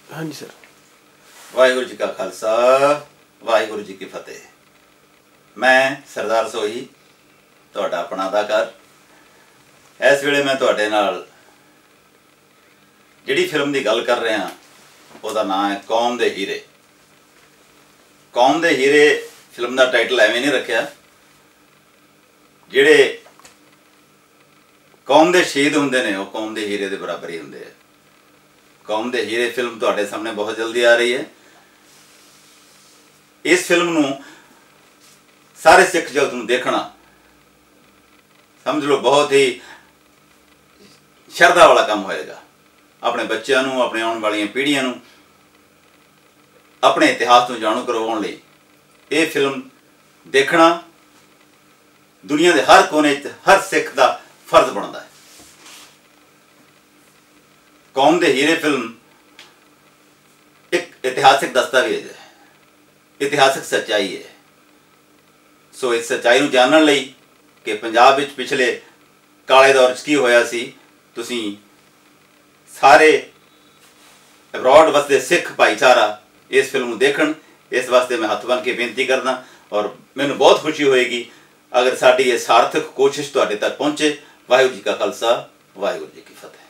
हाँ जी सर। वाहिगुरू जी का खालसा, वाहिगुरू जी की फतेह। मैं सरदार सोही, तुहाडा अपना अदाकार। इस वेले मैं तुहाडे नाल जिहड़ी फिल्म की गल कर रहा उसका नाम है कौम दे हीरे। कौम दे हीरे फिल्म का टाइटल एवें नहीं रखा, जिहड़े कौम दे शहीद हुंदे ने वो कौम दे हीरे के बराबर ही हुंदे। कौम दे हीरे फिल्म तुहाडे सामने बहुत जल्दी आ रही है। इस फिल्म नूं सारे सिख जगत नूं देखना समझ लो बहुत ही शरधा वाला काम होएगा। अपने बच्चों नूं, अपने आने वाली पीढ़ियां नूं अपने इतिहास तो जाणू करवाउण लई ये फिल्म देखना दुनिया के हर कोने हर सिख का फर्ज बनता है। कौम दे हीरे फिल्म एक इतिहासिक दस्तावेज है, इतिहासिक सच्चाई है। सो इस सच्चाई नूं जानन लई कि पंजाब विच पिछले काले दौर की होया सी, तुसीं सारे अब्रॉड वसदे सिख भाईचारा इस फिल्म नूं देखण। इस वास्ते मैं हथ बन के बेनती करना और मैनूं बहुत खुशी होएगी अगर साडी ये सार्थक कोशिश तुहाडे तक पहुँचे। वाहिगुरू जी का खालसा, वाहिगुरू जी की फतेह।